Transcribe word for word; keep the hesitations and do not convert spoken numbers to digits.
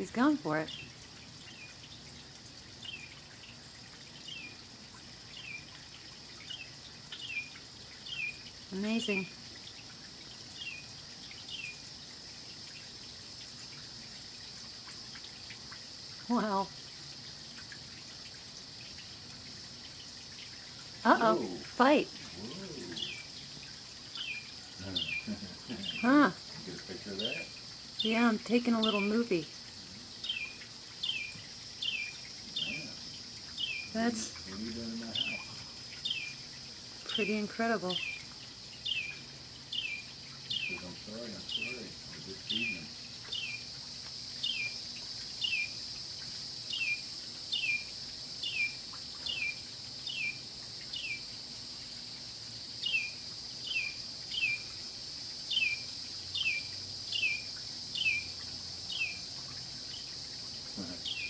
He's going for it. Amazing. Wow. Uh-oh. Whoa. Fight. Whoa. Huh. Get a picture of that? Yeah, I'm taking a little movie. Yeah. That's What are you doing in my house? pretty incredible. He says, I'm sorry, I'm sorry. I'm just feeding him. Uh-huh.